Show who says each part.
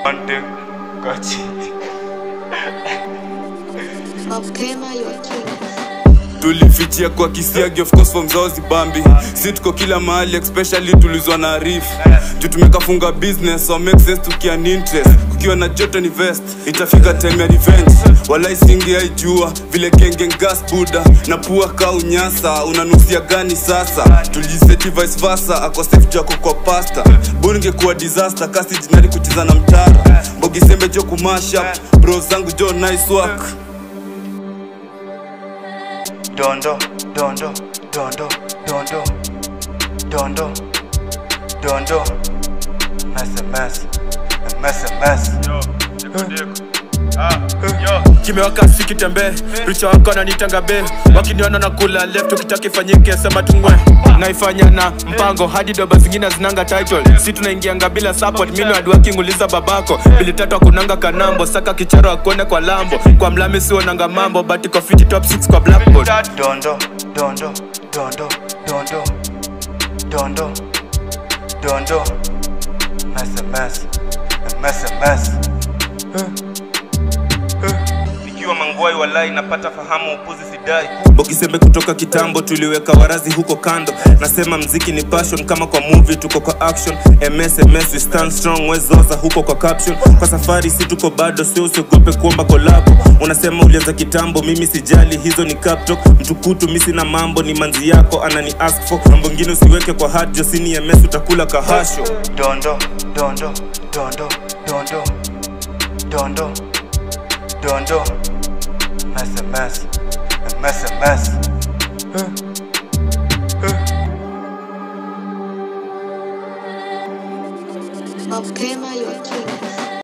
Speaker 1: Mapema your king.
Speaker 2: Tulifichia kwa kisiagi of course from Zozi Bambi. Si tuko kila mahali especially tulizwa na Arif. Tumekafunga business so make sense tukian interest. Kukiwa na joto ni vest itafika time ya revenge. Walai singi haijua vile genge gas buda na pua ka unyasa unanusia gani sasa. Tulijiseti vice versa ako safe yako kwa pasta. Bunge kuwa disaster kasi jinari kucheza na mtara. Mbogi Sembe jo kumashup bro zangu jo nice work. Dondoo, Dondoo, Dondoo, Dondoo, Dondoo, Dondoo. Mess.
Speaker 3: Kimewaka sikitembe, richa wako ananitanga be. Wakiniona na kula left ukitaka ifanyike sema tungwe. Naifanya na mpango hadi doba zingine zinanga title. Si tunaingianga bila support mimi hard working uliza babako. Bili tatu akunanga kanambo saka kicharo akuone kwa lambo. Kwa mlami si onanga mambo but iko fit top 6 kwa blackboard.
Speaker 2: Dondoo, Dondoo, Dondoo, Dondoo, Dondoo, Dondoo. Mess. Nikiwa mangwai walai napata fahamu upuzi sidai. Mbogi Sembe kutoka kitambo tuliweka warazi huko kando. Nasema mziki ni passion kama kwa movie tuko kwa action. MS we stand strong wezoza huko kwa caption. Kwa safari si tuko bado sio usiogope kuomba collab. Unasema ulianza kitambo mimi sijali hizo ni cap talk. Mtukutu mimi sina mambo ni manzi yako anani ask for. Mambo ngine usiweke kwa heart jo sini MS utakula kahasho. Dondoo, Dondoo, Dondoo, Dondoo, Dondoo, Dondoo. Mess.
Speaker 1: Mapema your king.